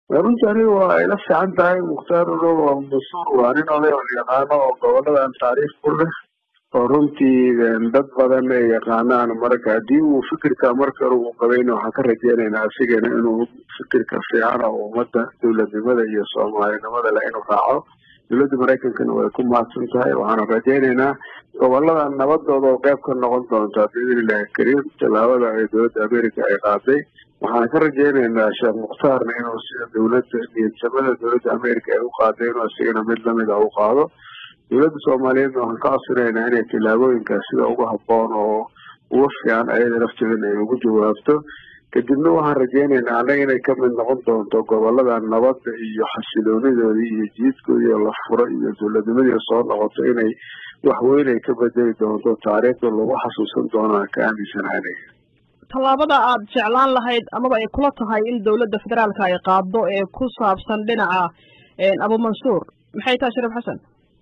runtii aniga waa ila fiican tahay mukhtaar ulow waa mas-uul waa nin oday oo yaqaano oo goboladan taariikh ku leh oo runtii dad badan ay yaqaanaan marka haddii uu fikirka marka uu qabayna waxaan ka rajeynaynaa asigana inuu fikirka fiican oo ummadda dowladnimada iyo soomaalinimada leh inuu raaco. dowladda maraykankana way ku mahadsan tahay waxaana rajeynaynaa gobolada nabadooda oo qayb ka noqon doontaa biidnillahi kariim tallaabada ay dowladda america ay qaaday. waxaan ka rajeynaynaa sheekh mukhtaarna inuu sida dowladda niyadsamada dowladda america ay u qaaday inuu asigana mid lamid a u qaado. dowladda soomaaliyeedna waxaan ka codsanaynaa inay tillaabooyinkaas sida ugu habboon oo ugu fiican ayada lafteedana ay ugu jawaabto. kadibna waxaan rajeynaynaa annaga inay ka mid noqon doonto gobolada nabadda iyo xasiloonidoodii iyo jiidkoodii la furo iyo dowladnimadii soo noqoto inay waxweyn ay ka bedeli doonto taariikhda lagu xasuusan doonaan ka aaminsanaanay. tallaabada aad jeclaan lahayd amaba ay kula tahay in dowladda federaalka ay qaado ee ku saabsan dhinaca abu mansuur maxay tahay shariif xasan?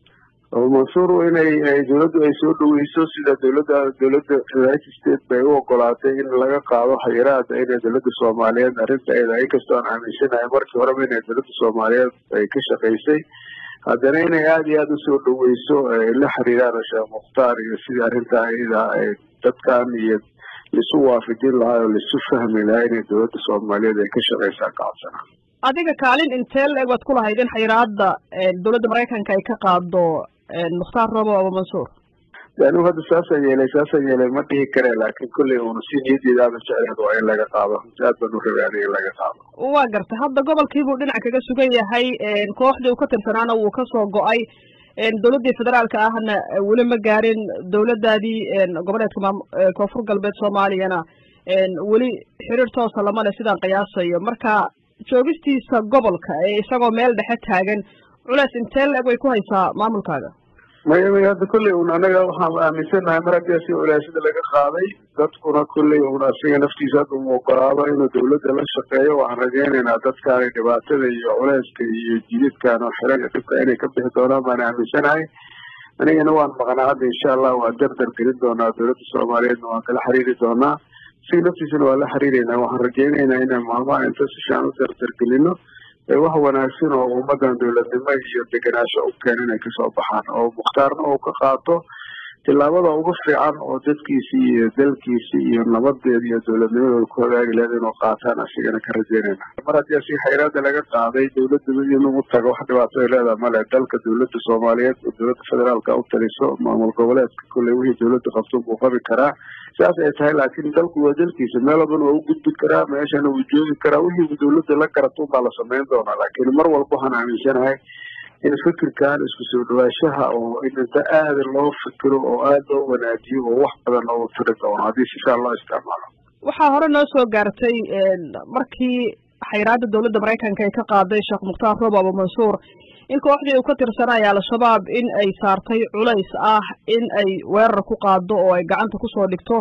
abu mansuur inay dowladdu ay soo dhaweyso sida dowladda United States bay u ogolaatay in laga qaado xayiraadda inay dowladda Soomaaliyeed arrinta inkastoo aan aaminsanahay markii horeba inay dowladda Soomaaliyeed ay ka shaqaysay haddana inay aada iyo aada usoo dhaweyso la xiriiraan sheekh mukhtaar iyo sidii arrinta ayada ay dadkan iyo lisu waafajin lahaa oo lisu fahmi lahaa inay dowladda Soomaaliyeed ay ka shaqaysaa kacsana. adiga kaalin intee la-eg waad ku lahayd in xayiraadda dowladda maraykanka ay ka qaado mukhtaar robo abu mansuur? anigu hadda saasaan yeelay ma dhihi kare laakiin kolley uuna si niyadeeda aada jeclayd waa in laga qaado aad baan u rabay aniga in laga qaado. waa gartay hadda gobolkiibuu dhinac kaga sugan yahay kooxdii uu ka tirsanaana wuu kasoo go-ay dowladdii federaalka ahna weli ma gaarin dowladdaadii goboleedka koonfur galbeed soomaaliyana weli xiriir toosa lama leh sidaan qiyaasayo marka joogistiisa gobolka ee isagoo meel dhexe taagan culays intee la-eg way ku haysaa maamulkaaga? maya hadda kolley un anaga waxaan aaminsanahay mar haddii asi culaasyada laga qaaday dadkuna kolley un asiga naftiisa hadda uma ogolaado inuu dowladda la shaqeeyo. waxaan rajeynaynaa dadkaani dhibaatada iyo culeyska iyo jididkan oo xiran dhibka inay ka bixi doonaan baan aaminsanahay. anigana waan maqnaa hadda insha allah waan dardar gelin doonaa dowladda Soomaaliyeedna waan kala xiriiri doonaa asiga naftiisana waan la xiriireynaa. waxaan rajeynaynaa inaan maalmaha inta si fiican u dardar gelino wax wanaagsan oo ummadan dowladnimo iyo degenaansho u keena inay kasoo baxaan oo mukhtaarna uu ka qaato tillaabada ugu fiican oo dadkiisii iyo dalkiisii iyo nabadeeda iyo dowladnimadooda ku hagaagi lahayd inuu qaataan asigana ka rajeynayna. mar haddii asi xayiraadda laga qaaday dowladda inuu tago wax dhibaato ay leedahay male. dalka dowladda Soomaaliyeed oo dowladda federaalka u taliso maamul goboleedka kolley wixii dowladda qabto buu qabi karaa saas ay tahay laakiin dalku waa dalkiisa meel walbana waa u gudbi karaa meeshana wuu joogi karaa wixii dowladda la garato baa la samayn doonaa. laakiin mar walba waxaan aaminsanahay in fikirkan isku soo dhawaashaha oo in inta aada loo fikiro oo aada loo wanaajiyo oo wax badan loogu tiri doono haddii si fiican loo isticmaalo. waxaa hore noo soo gaartay markii xayiraadda dowladda maraykanka ay ka qaaday sheekh mukhtaar robo abu mansuur in kooxdii uu ka tirsanaya al-shabaab in ay saartay culays ah in ay weerar ku qaado oo ay gacanta kusoo dhigto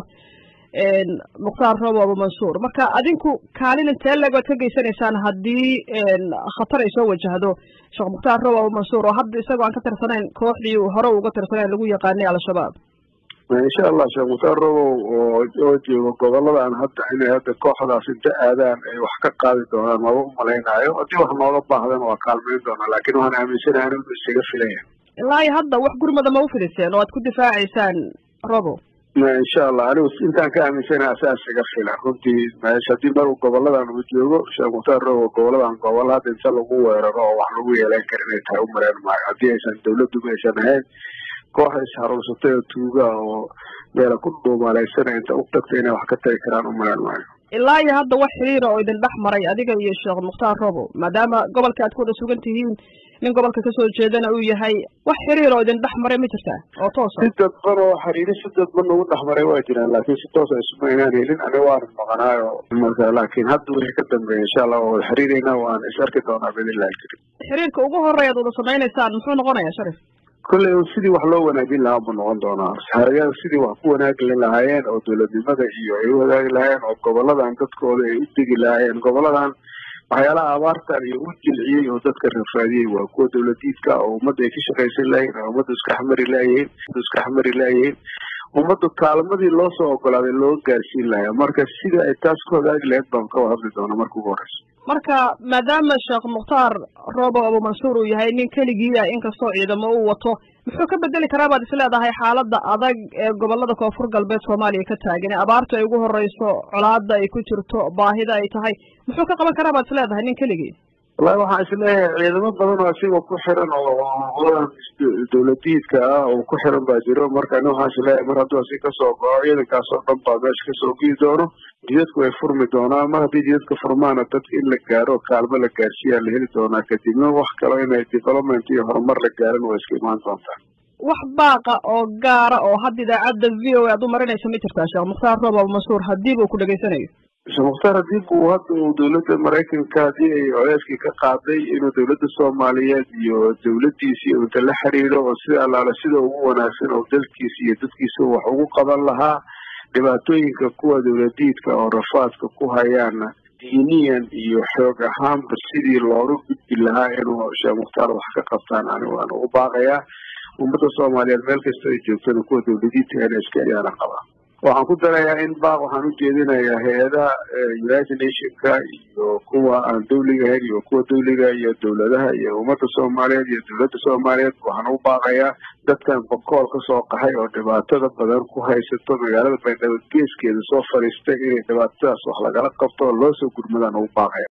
mukhtaar robo abu mansuur. marka adinku kaalin intee leeg waad ka geysanaysaan haddii khatar ay soo wajahdo sheekh mukhtaar robo abu mansuur oo hadda isagoo aan ka tirsanayn kooxdii hore uga tirsanayn lagu yaqaanay al-shabaab? insha allah sheekh mukhtaar robo oo joogo goboladan hadda inay hadda kooxdaas inta aadaan ay wax ka qaadi doonaan maba u malaynaayo haddii wax nooga baahdan waa kaalmayn doonaa laakiin waxaan aaminsanahay inuu isaga filaya. ilaa iyo hadda wax gurmada ma u fidiseen oo aad ku difaacaysaan robo? insha allah anigu intaan ka aaminsanahay asaas iga filan runtii meesha haddii mar goboladan uu joogo sheekh mukhtaar robo goboladan gobol hadda inta lagu weeraro oo wax lagu yeelan kara inay tahay u mareen maayo haddii aysan dowladduba aysan ahayn koox isharuursatay oo tuuga oo meela ku dhuumaalaysanay inta u tagtay inay wax ka tagi karaan u mareen maayo. ilaa iyo hadda wax xiriira oo idin dhex maray adiga iyo sheekh mukhtaar robo maadaama gobolka aad ku wada sugan tihiin nin gobolka kasoo jeedana uu yahay wax xiriir oo idin dhex maray ma jirtaa oo toosa? si dadban oo xiriiri si dadban ugu dhex maray waa jiraan laakiin si toosa isuma inaan helin aniga waan maqnaayo marka laakiin hadda wixii ka dambeeya insha allah waa wada xiriireynaa waan is arki doonaa biidnillahi karim. xiriirka ugu horeeya ad wada samaynaysaan muxuu noqonayaa sharif? kolley sidii wax loo wanaajin lahaa buu noqon doonaa xerayada sidii wax ku wanaagi lahaayeen oo dowladnimada iyo ay u wadaagi lahaayeen oo goboladan dadkooda ay u degi lahaayeen. goboladan waxyaalaha abaartan iyo u jilciyey oo dadka rafaadiyey waa kuwa dowladiidka oo ummadda ay ka shaqaysan lahayn oo ummadda iska xamari lahayihiin ummadda kaalmadii loo soo ogolaaday loo gaarsiin lahaa marka sida ay taas ku hagaagi lahayd baan ka hadli doonaa marka ugu horeyso. marka maadaama sheekh mukhtaar roobo abu mansuur uu yahay nin keligiiya inkastoo ciidamo uu wato muxuu ka bedeli karaa baad isleedahay xaaladda adag ee gobolada koonfur galbeed soomaaliya ka taagan ee abaartu ay ugu horeyso colaadda ay ku jirto baahida ay tahay muxuu ka qaban karaa baad isleedahay nin keligii wallahi waxaan isleeyahay ciidamo badan oo asiga ku xiran oo dawladiidka ah oo ku xiran baa jiro marka ani waxaan isleeyahay mar hadduu asi kasoo go'o ciidankaas oo dhan baa meesha kasoo gii doono jidadku way furmi doonaa mar haddii jidadka furmaana dadka in la gaaro kaalmo la gaarsiiyaa la heli doonaa kadibna wax kalo inay development iyo horumar la gaarin waa iska imaan doontaa wax baaqa oo gaara oo hadda idaacadda v o a aad u marinaysa ma jirtaa sheekh mukhtaar roobo abu mansuur haddiiba uu ku dhegaysanayo sheekh mukhtaar hadii buu hadda uu dawladda maraykanka haddii ay coleyskii ka qaaday inuu dawladda soomaaliyeed iyo dawladdiisii inta la xiriiro oo sida allaale sida ugu wanaagsan oo dalkiisa iyo dadkiisa wax ugu qaban lahaa dhibaatooyinka kuwa dawladiidka oo rafaadka ku hayaana diiniyan iyo xoog ahaanba sidii looga gudbi lahaa inuu sheekh mukhtaar wax ka qabtaan ani waan ugu baaqayaa ummadda soomaaliyeed meel kasta ay joogtana kuwa dawladiidka inay iska ayaana qabaa waxaan ku darayaa in baaq waxaan u jeedinayaa hay-adaha united nationka iyo kuwa aan dawliga ahayn iyo kuwa dawliga iyo dawladaha iyo ummadda soomaaliyeed iyo dawladda soomaaliyeed waxaan u baaqayaa dadkan boqool kasoo qaxay oo dhibaatada badan ku haysato magaalada baydhabo geeskeeda soo fadhiistay inay dhibaatadaas wax lagala qabto oo loo soo gurmadaan ugu baaqaya